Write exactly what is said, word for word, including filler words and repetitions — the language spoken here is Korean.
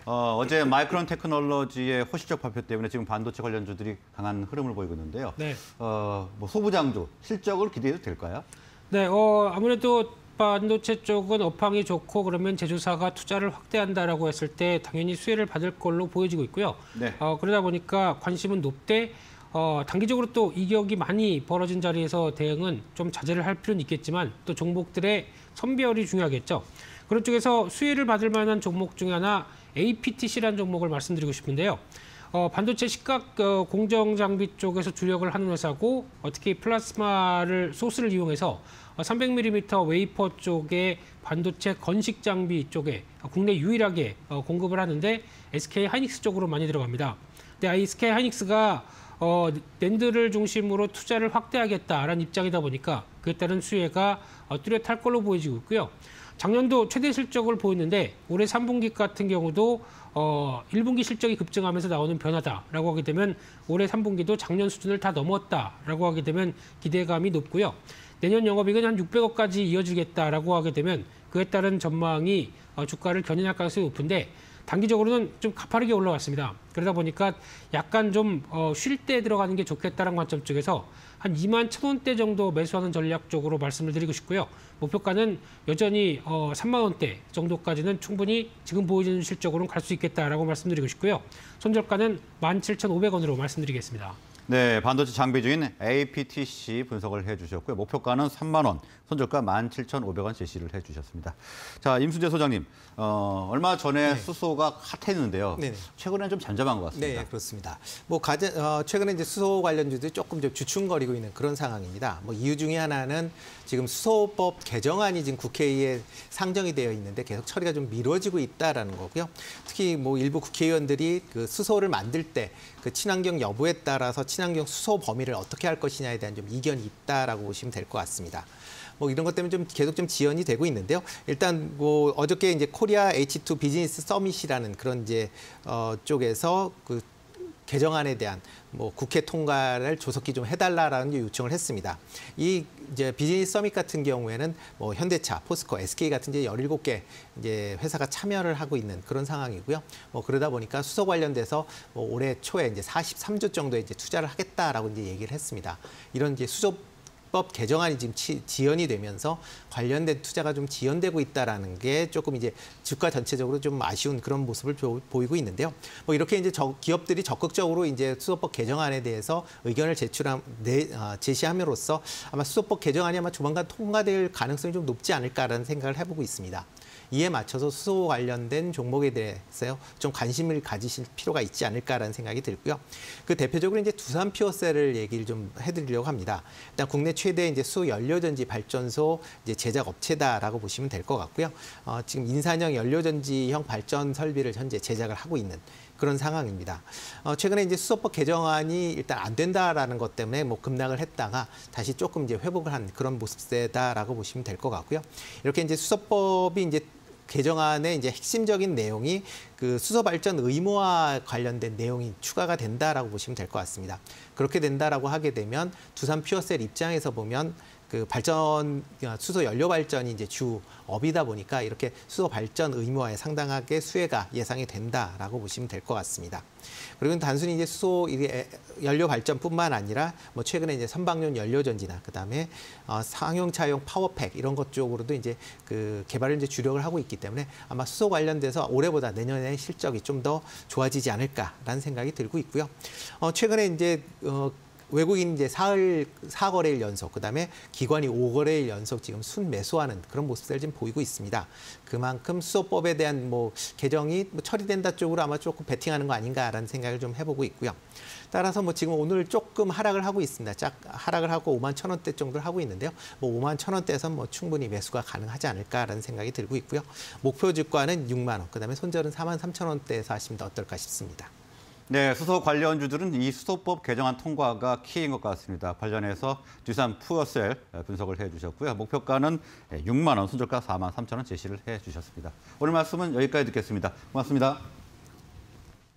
어, 어제 마이크론 테크놀로지의 호실적 발표 때문에 지금 반도체 관련주들이 강한 흐름을 보이고 있는데요. 네. 어, 뭐 소부장주 실적을 기대해도 될까요? 네, 어, 아무래도 반도체 쪽은 업황이 좋고 그러면 제조사가 투자를 확대한다라고 했을 때 당연히 수혜를 받을 걸로 보여지고 있고요. 네. 어, 그러다 보니까 관심은 높되 어, 단기적으로 또 이격이 많이 벌어진 자리에서 대응은 좀 자제를 할 필요는 있겠지만 또 종목들의 선별이 중요하겠죠. 그런 쪽에서 수혜를 받을 만한 종목 중에 하나 에이피티씨라는 종목을 말씀드리고 싶은데요. 어, 반도체 식각 어, 공정 장비 쪽에서 주력을 하는 회사고 어떻게 플라스마를 소스를 이용해서 어, 삼백 밀리미터 웨이퍼 쪽에 반도체 건식 장비 쪽에 어, 국내 유일하게 어, 공급을 하는데 에스케이 하이닉스 쪽으로 많이 들어갑니다. 근데 에스케이 하이닉스가 어, 낸드를 중심으로 투자를 확대하겠다라는 입장이다 보니까 그에 따른 수혜가 어, 뚜렷할 걸로 보여지고 있고요. 작년도 최대 실적을 보였는데 올해 삼 분기 같은 경우도 어, 일 분기 실적이 급증하면서 나오는 변화다라고 하게 되면 올해 삼 분기도 작년 수준을 다 넘었다라고 하게 되면 기대감이 높고요. 내년 영업이익은 한 육백억까지 이어지겠다라고 하게 되면 그에 따른 전망이 어, 주가를 견인할 가능성이 높은데 단기적으로는 좀 가파르게 올라왔습니다. 그러다 보니까 약간 좀 쉴 때 들어가는 게 좋겠다는 관점 쪽에서 한 이만 천 원대 정도 매수하는 전략 쪽으로 말씀을 드리고 싶고요. 목표가는 여전히 어, 삼만 원대 정도까지는 충분히 지금 보여지는 실적으로는 갈 수 있겠다라고 말씀드리고 싶고요. 손절가는 만 칠천오백 원으로 말씀드리겠습니다. 네, 반도체 장비 중인 에이피티씨 분석을 해주셨고요. 목표가는 삼만 원, 손절가 만 칠천오백 원 제시를 해주셨습니다. 자, 임순재 소장님, 어, 얼마 전에 네. 수소가 핫했는데요. 네네. 최근에는 좀 잠잠한 것 같습니다. 네, 그렇습니다. 뭐 가장 어, 최근에 이제 수소 관련주들이 조금 좀 주춤거리고 있는 그런 상황입니다. 뭐 이유 중에 하나는 지금 수소법 개정안이 지금 국회에 상정이 되어 있는데 계속 처리가 좀 미뤄지고 있다라는 거고요. 특히 뭐 일부 국회의원들이 그 수소를 만들 때 그 친환경 여부에 따라서 친환경 수소 범위를 어떻게 할 것이냐에 대한 좀 이견이 있다라고 보시면 될 것 같습니다. 뭐 이런 것 때문에 좀 계속 좀 지연이 되고 있는데요. 일단 뭐 어저께 이제 코리아 에이치 투 비즈니스 서밋이라는 그런 이제 어 쪽에서 그 개정안에 대한 뭐 국회 통과를 조속히 좀 해달라라는 요청을 했습니다. 이 이제 비즈니스 서밋 같은 경우에는 뭐 현대차, 포스코, 에스케이 같은 이제 열일곱 개 이제 회사가 참여를 하고 있는 그런 상황이고요. 뭐 그러다 보니까 수소 관련돼서 뭐 올해 초에 이제 사십삼 조 정도 이제 투자를 하겠다라고 이제 얘기를 했습니다. 이런 이제 수소 법 개정안이 지금 치, 지연이 되면서 관련된 투자가 좀 지연되고 있다라는 게 조금 이제 주가 전체적으로 좀 아쉬운 그런 모습을 보, 보이고 있는데요. 뭐 이렇게 이제 저, 기업들이 적극적으로 이제 수소법 개정안에 대해서 의견을 제출함, 내, 어, 제시함으로써 아마 수소법 개정안이 아마 조만간 통과될 가능성이 좀 높지 않을까라는 생각을 해보고 있습니다. 이에 맞춰서 수소 관련된 종목에 대해서 좀 관심을 가지실 필요가 있지 않을까라는 생각이 들고요. 그 대표적으로 이제 두산 퓨어셀을 얘기를 좀 해드리려고 합니다. 일단 국내 최대 이제 수 연료전지 발전소 이제 제작 업체다라고 보시면 될 것 같고요. 어, 지금 인산형 연료전지형 발전 설비를 현재 제작을 하고 있는 그런 상황입니다. 어, 최근에 이제 수소법 개정안이 일단 안 된다라는 것 때문에 뭐 급락을 했다가 다시 조금 이제 회복을 한 그런 모습세다라고 보시면 될 것 같고요. 이렇게 이제 수소법이 이제 개정안의 이제 핵심적인 내용이 그 수소 발전 의무화 관련된 내용이 추가가 된다라고 보시면 될 것 같습니다. 그렇게 된다라고 하게 되면 두산 퓨어셀 입장에서 보면 그 발전 수소 연료 발전이 이제 주업이다 보니까 이렇게 수소 발전 의무화에 상당하게 수혜가 예상이 된다라고 보시면 될 것 같습니다. 그리고 단순히 이제 수소 연료 발전뿐만 아니라 뭐 최근에 이제 선박용 연료전지나 그다음에 어, 상용차용 파워팩 이런 것 쪽으로도 이제 그 개발을 이제 주력을 하고 있기 때문에 아마 수소 관련돼서 올해보다 내년에 실적이 좀 더 좋아지지 않을까라는 생각이 들고 있고요. 어, 최근에 이제 어, 외국인 이제 사흘 사 거래일 연속, 그다음에 기관이 오 거래일 연속 지금 순매수하는 그런 모습을 지금 보이고 있습니다. 그만큼 수소법에 대한 뭐 개정이 뭐 처리된다 쪽으로 아마 조금 베팅하는 거 아닌가라는 생각을 좀 해보고 있고요. 따라서 뭐 지금 오늘 조금 하락을 하고 있습니다. 짝 하락을 하고 오만 천 원대 정도를 하고 있는데요. 뭐 오만 천 원대에선 뭐 충분히 매수가 가능하지 않을까라는 생각이 들고 있고요. 목표 주가는 육만 원, 그다음에 손절은 사만 삼천 원대에서 하시면 어떨까 싶습니다. 네, 수소 관련주들은 이 수소법 개정안 통과가 키인 것 같습니다. 관련해서 두산 퓨어셀 분석을 해주셨고요. 목표가는 육만 원, 손절가 사만 삼천 원 제시를 해주셨습니다. 오늘 말씀은 여기까지 듣겠습니다. 고맙습니다.